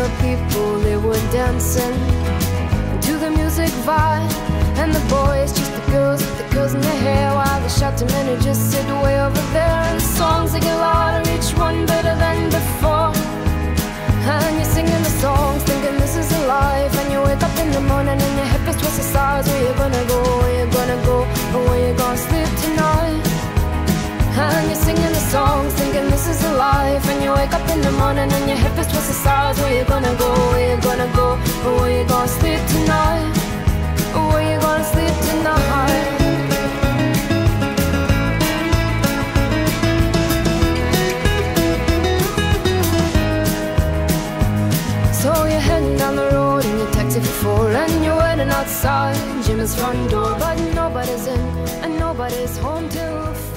the people, they were dancing to the music vibe. And the boys chased the girls with the curls in their hair, while the shouting men who just sit way over there. And the songs they get louder, each one better than before. And you're singing the songs, thinking this is a life. And you wake up in the morning and your hip is twisted sides. Where you gonna go, where you gonna go, or where you gonna sleep tonight? And you're singing the songs, thinking this is a life. And you wake up in the morning and your hip is twisted sides. Where you gonna go, where you gonna go, or where you gonna sleep tonight? Or where you gonna sleep tonight? So you're heading down the road in your taxi for 4, and you're waiting outside Jimmy's front door, but nobody's in and nobody's home till 4.